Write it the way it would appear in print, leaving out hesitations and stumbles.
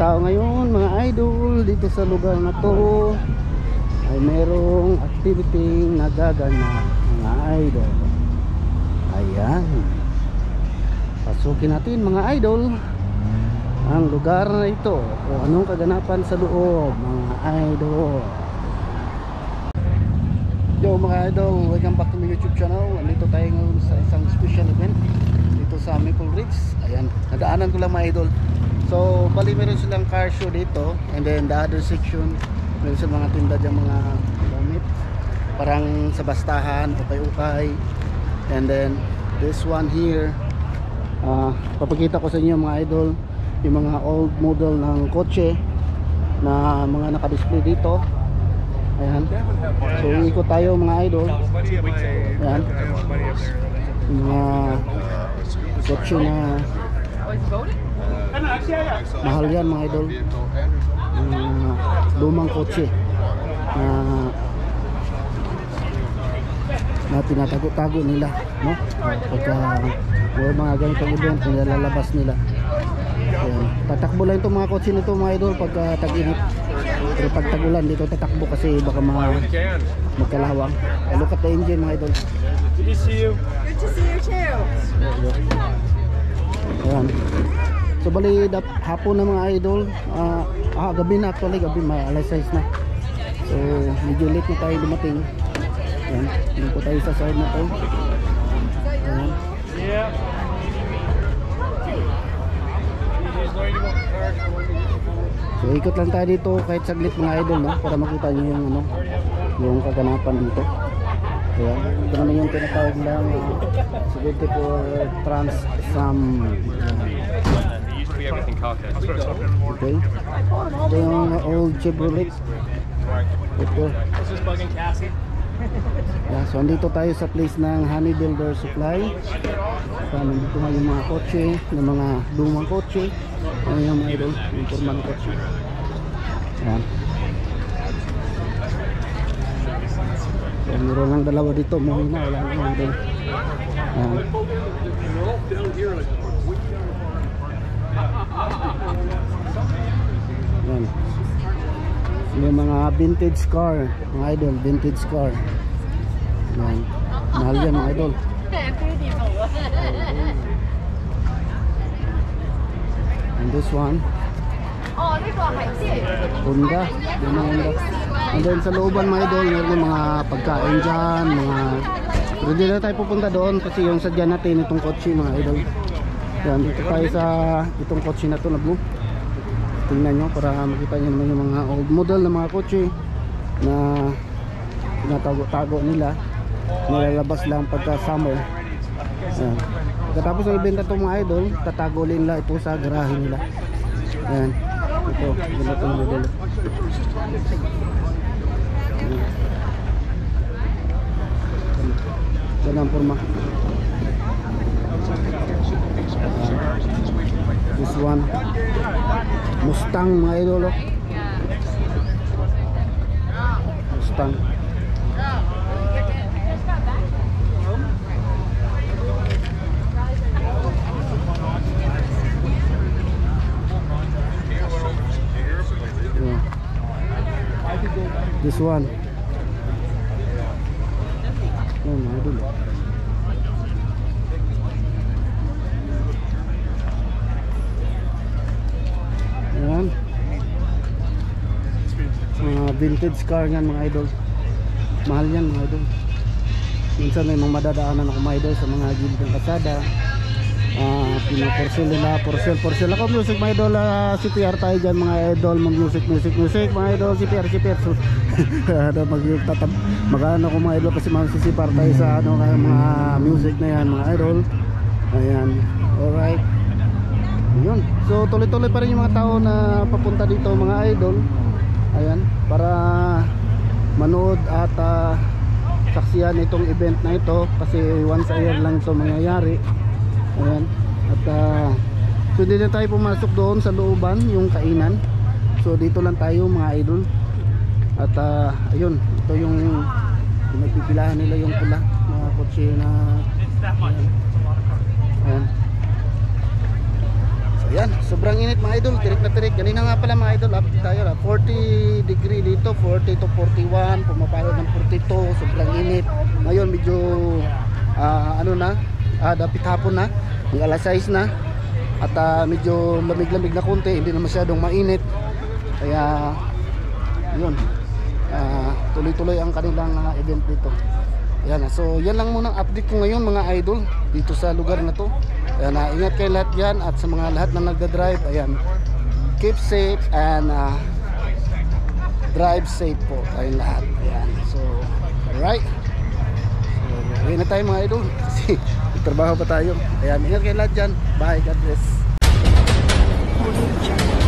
tao ngayon mga idol. Dito sa lugar na to ay merong activity nagaganap mga idol. Ayan, pasukin natin mga idol ang lugar na ito o anong kaganapan sa loob mga idol. Yo mga idol, welcome back to my YouTube channel. Andito tayo ngayon sa isang special event dito sa Maple Ridge. Ayan, nadaanan ko lang mga idol. So bali meron silang car show dito, and then the other section meron silang mga tinda dyan, mga gamit parang sa bastahan, ukay-ukay. And then this one here, papakita ko sa inyo mga idol yung mga old model ng kotse na mga nakadisplay dito. Ayan, so ikot tayo mga idol. Ayan, yung mga kotse na mahal yan mga idol, lumang kotse na tinatago-tago nila, no? Pagka may mga ganitong event, nilalabas nila. Ayan, tatakbo lang itong mga kotse nito mga idol pagka tag-init. Pero pag tag-ulan dito tatakbo kasi baka magkalawang. Look at the engine mga idol. Good to see you. Good to see you too. Ayan. So bali hapon na mga idol, gabi na actually, gabi, alas 6 na. So medyo late na tayo dumating. Ayan, dito po tayo sa side na to. Ayan. Yeah. So ikot lang tayo dito kahit saglit mga idol, no? Para makita nyo yung yung kaganapan dito. Ayan, ito naman yung tinatawag lang 74 Trans Sam. Okay, ito yung old Chevrolet. Ito. Yeah, so andito tayo sa place ng Honey Builder Supply. So nandito nga yung mga kotse, ng mga lumang kotse. Ano yung mga idol, yung turman kotse. Ayan. So meron lang dalawa dito, muhin na, wala nang mga idol. Ayan. Ayan. May mga vintage car mga idol, vintage car. Ayan. Mahal yan mga idol. And this one Honda, yan ang Honda. And then sa looban mga idol, meron mga pagkain dyan, pero di na tayo pupunta doon kasi yung sadya natin itong kotse mga idol. Yan, dito tayo sa itong kotse na to na blue. Tingnan nyo para makita nyo naman yung mga old model na mga kotse na tinatago-tago nila, nilalabas lang pagka summer. Ayan. Katapos ng ibenta itong mga idol, tatagolin nila ito sa garahe nila. Ayan, ito, ganito ng model. Yan ang forma. This one Mustang mga idol, Mustang. Yeah. This one mga idol. Ayan, mga vintage car yan mga idol. Mahal yan mga idol. Minsan may mga madadaanan ako mga idol sa mga gilid ng kasada, pinoporsel nila, porsel ako music mga idol. CPR tayo dyan mga idol, music mga idol, CPR so, magano ko mga idol kasi magsisipar tayo sa mga music na yan mga idol. Ayan, alright. Yun. So tuloy-tuloy pa rin yung mga tao na papunta dito mga idol. Ayan, para manood at saksiyan itong event na ito kasi once a year lang ito mangyayari. Ayan. At so hindi na tayo pumasok doon sa looban, yung kainan. So dito lang tayo mga idol. At ayun, ito yung pinagpipilahan nila yung pula, mga kotse na ayan. Ayan. Yan, sobrang init mga idol, tirik na tirik. Ganina nga pala mga idol, update tayo 40 degree dito, 40 to 41, pumapalo ng 42, sobrang init. Ngayon medyo dapit hapon na, ng alas 6 na. At medyo lamig-lamig na konti, hindi na masyadong mainit. Kaya yun, tuloy-tuloy ang kanilang event dito. Yan, so yan lang muna update ko ngayon mga idol dito sa lugar na to. Ayan, ingat kayo lahat dyan at sa mga lahat na nagda-drive, ayan, keep safe and drive safe po tayong lahat. Ayan, so alright, so uwi na tayo mga idol kasi trabaho pa tayo. Ayan, ingat kayo lahat dyan, bye, God bless.